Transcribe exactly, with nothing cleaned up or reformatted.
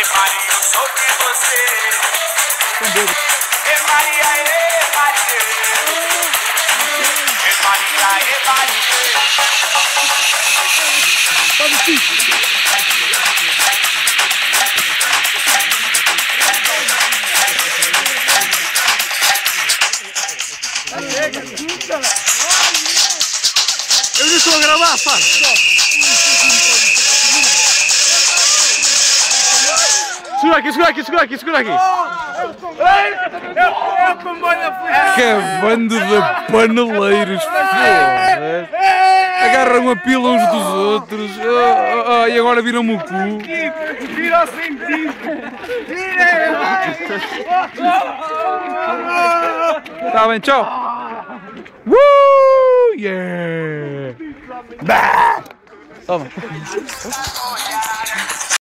Maria, eu sou de você. E Maria, e Maria. E Maria, e Maria. Eu já estou a gravar, pá! Segura aqui, segura aqui, segura aqui, segura aqui! É o comboio da felicidade! Que bando de paneleiros, foda-se! Agarram a pila uns dos outros, oh, oh, oh, e agora viram-me o cu! Vira o sentido! Vira! Tá bem, tchau! Uh, yeah! Bah! Toma!